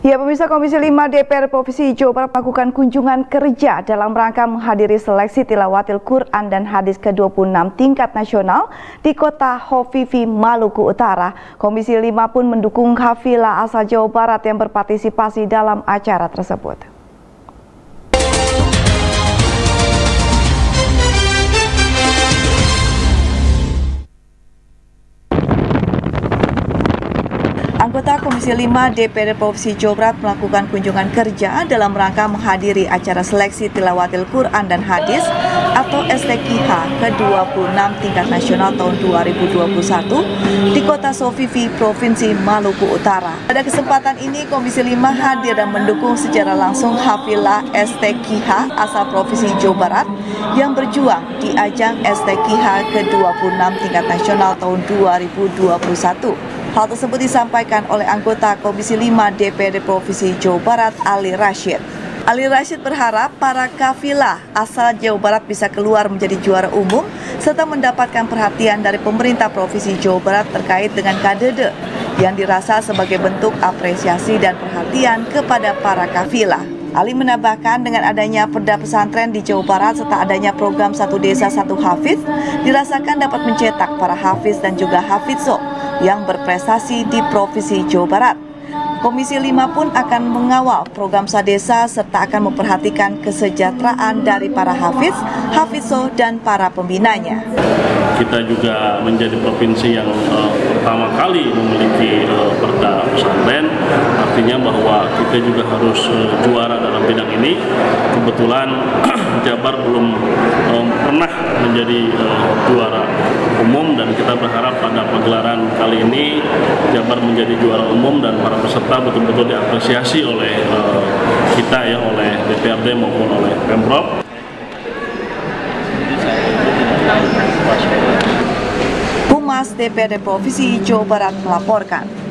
Ya, pemirsa, Komisi 5 DPR Provinsi Jawa Barat melakukan kunjungan kerja dalam rangka menghadiri seleksi tilawatil Quran dan hadis ke-26 tingkat nasional di kota Hovifi, Maluku Utara. Komisi 5 pun mendukung kafilah asal Jawa Barat yang berpartisipasi dalam acara tersebut. Anggota Komisi 5 DPR Provinsi Jawa Barat melakukan kunjungan kerja dalam rangka menghadiri acara seleksi tilawatil Quran dan hadis atau STQH ke-26 tingkat nasional tahun 2021 di kota Hovifi, Provinsi Maluku Utara. Pada kesempatan ini, Komisi 5 hadir dan mendukung secara langsung hafilah STQH asal Provinsi Jawa Barat yang berjuang di ajang STQH ke-26 tingkat nasional tahun 2021. Hal tersebut disampaikan oleh anggota Komisi 5 DPRD Provinsi Jawa Barat, Ali Rashid. Ali Rashid berharap para kafilah asal Jawa Barat bisa keluar menjadi juara umum serta mendapatkan perhatian dari pemerintah Provinsi Jawa Barat terkait dengan KDD yang dirasa sebagai bentuk apresiasi dan perhatian kepada para kafilah. Ali menambahkan dengan adanya perda pesantren di Jawa Barat serta adanya program Satu Desa Satu Hafiz dirasakan dapat mencetak para hafiz dan juga hafizzo yang berprestasi di Provinsi Jawa Barat. Komisi 5 pun akan mengawal program Sadesa serta akan memperhatikan kesejahteraan dari para hafiz, hafizzo dan para pembinanya. Kita juga menjadi provinsi yang pertama kali memiliki perda pesantren, artinya bahwa kita juga harus juara dalam bidang ini. Kebetulan Jabar belum pernah menjadi juara umum dan kita berharap pada pagelaran kali ini Jabar menjadi juara umum dan para peserta betul-betul diapresiasi oleh kita ya, oleh DPRD maupun oleh Pemprov. Humas DPRD Provinsi Jawa Barat melaporkan.